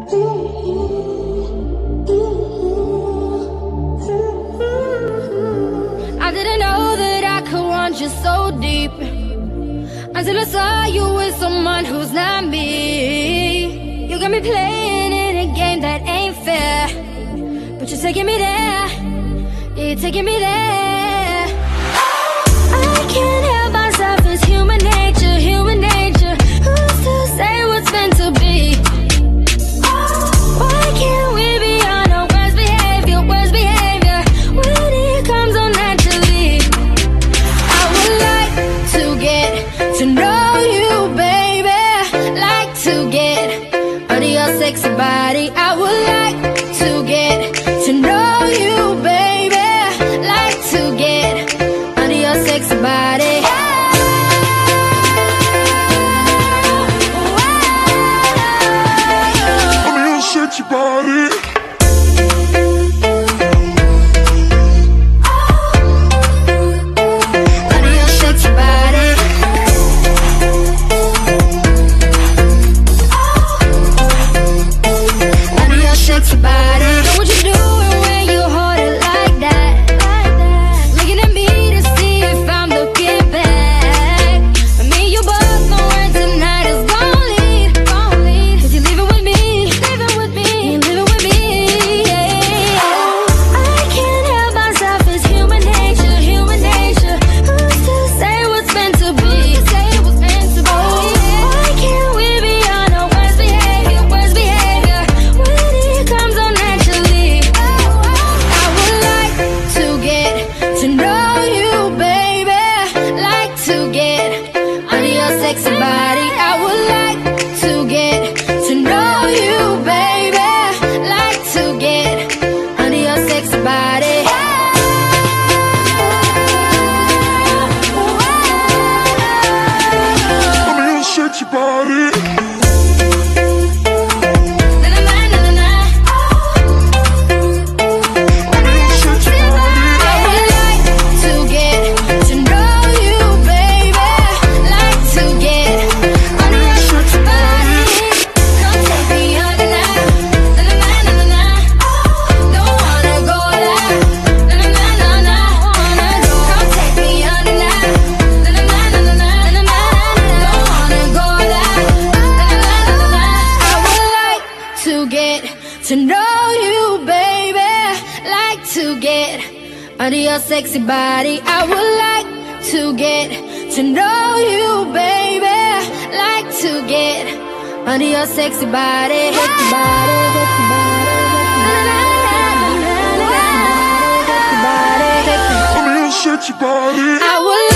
I didn't know that I could want you so deep until I saw you with someone who's not me. You got me playing in a game that ain't fair, but you're taking me there, yeah, you're taking me there. I can't help myself, it's human nature, human nature. Who's to say what's meant to be? Why can't we be on our worst behavior, worst behavior, when it comes on naturally? I would like to get to know you, baby. Like to get under your sexy body. I would like to get to know you, baby. Like to get under your sexy body. Under your sexy body. Under your sexy body. Under your sexy body. Know what you're doing when you hold it like that. Looking at me to see if I'm looking back. Me and you both know where tonight is gon' lead. Cause you're leaving with me, you're living with me, yeah. I can't help myself, it's human nature, human nature. Who's to say what's meant to be? Why can't we be on our worst behavior, worst behavior, when it comes on naturally? I would like to get to know you, baby. Like to get under your sexy body. I would like to get to know you, baby. Like to get under your sexy body. Under your sexy body. Under your sexy body. I would like to get to know you, baby. Like to get under your sexy body. Come take me under now. Don't wanna go there. Come take me under now. Don't wanna go there. I would like to get to know you, baby. Like to get under your sexy body. I would like to get to know you, baby. Like to get under your sexy body. Under your sexy body. I would